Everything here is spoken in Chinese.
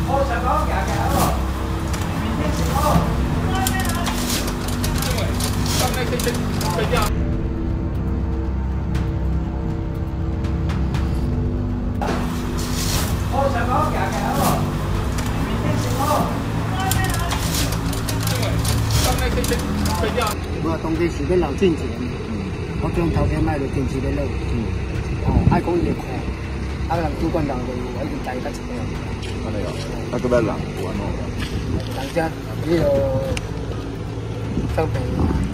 哦，上高行行哦，明天是哦。上那些睡觉。哦，上高行行哦，明天是哦。上那些睡觉。 我当地是要留进钱，我将头家卖就坚持要留。哦，爱讲伊会看，啊，人主管人就我已经知甲一个。 安尼哦，啊，搁要人有安怎？ 人家迄个上边。